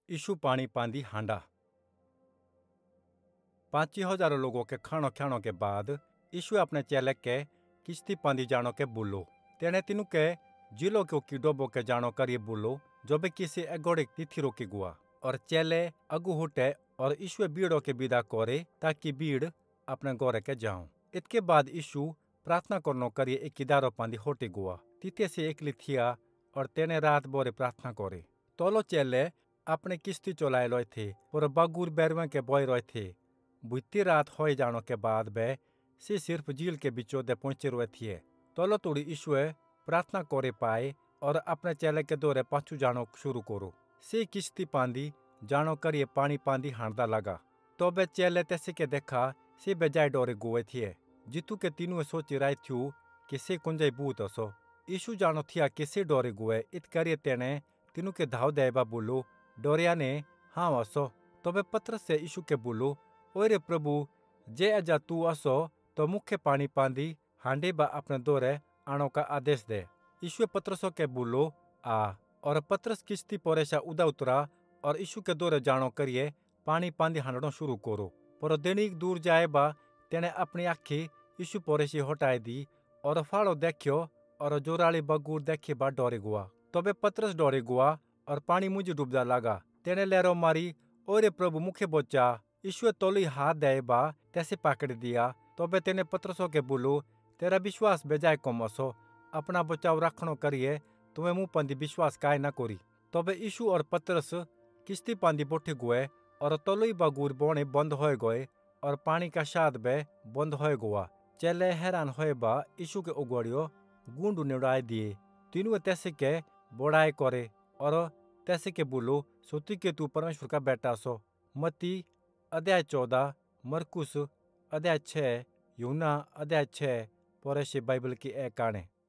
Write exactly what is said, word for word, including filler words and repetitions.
यीशु पानी पांदी हांडा। पांची हजारों लोगों के खानो खानो के बाद यीशु अपने चेले के किश्ती पांदी जानो के बोलो। तेने तीनों के जिलो को की डोबो के जानो करिए बोलो जो भी किसी एगोड़े तिथि रोकी गुआ। और चेले अगु हुटे और यीशु भीड़ों के विदा करे ताकि भीड़ अपने गोरे के जाऊं। इसके बाद यीशु प्रार्थना करनो करिए एक किदारो पांदी होटी गुआ। तीते से एकली थिया और तेने रात बोरे प्रार्थना करे। तोलो चेले अपने किश्ती चलाए लोए थे और बागुर बैरवे के बोए रोए थे। बुती रात होए जानो के बाद बे से सिर्फ झील के बीचों दे पहुंचे रोए थे। तोलो तोड़ी यीशुए प्रार्थना करे पाए और अपने चेले के दौरे पाछू जानो शुरू करो। से किश्ती पांदी जानो करिए पानी पांदी हांडदा लगा। तो बे चेले तैसे के देखा से बेजाय डोरे गोए थे। जितू के तीनों सोची रहे थू कि से कुंजाई बूत असो। यीशु जानो थिया कि से डोरे गोए इत करिए तेने तीनों के धाव देबा बोलो डोरिया ने हाँ असो। तो बे पत्रस से यीशु के बोलो ओरे प्रभु जे अजा तू असो तो मुख्य पानी पांदी हांडे बा अपने दौरे आनो का आदेश दे। यीशु पत्रसों के बोलो आ और पत्रस किश्ती पोरेशा उदा उतरा और यीशु के दौरे जानो करिए पानी पांदी हांडनो शुरू करो। पर देनिक दूर जाए बा तेने अपनी आखी यीशु पोरेशी हटाए दी और फाड़ो देखियो और जोराली बगूर देखी बा डोरे गुआ। तो बे पत्रस डोरे गुआ और पानी मुझे डूबदा लगा। तेने लहरों मारी ओरे प्रभु मुखे बोचा। यीशु तोली हाथ दे बा तैसे पकड़ दिया। तो बे तेने पत्रसों के बोलो तेरा विश्वास बेजाय कम असो अपना बचाव रखनो करिए तुम्हें मुंह पंदी विश्वास काय न कोरी। तो बे यीशु और पत्रस किश्ती पांदी बोठे गुए और तोलई बगूर बोने बंद होए गए और पानी का शाद बे बंद होए गुआ। चेले हैरान होए बा यीशु के उगड़ियो गुंडू निड़ाए दिए। तीनों तैसे के बोड़ाए करे और तैसे के बोलो सोती के तू परमेश्वर का बेटा सो। मती अध्याय चौदह, मरकुस अध्याय छः, यूना अध्याय छः, पौरेशी बाइबल की एक काने।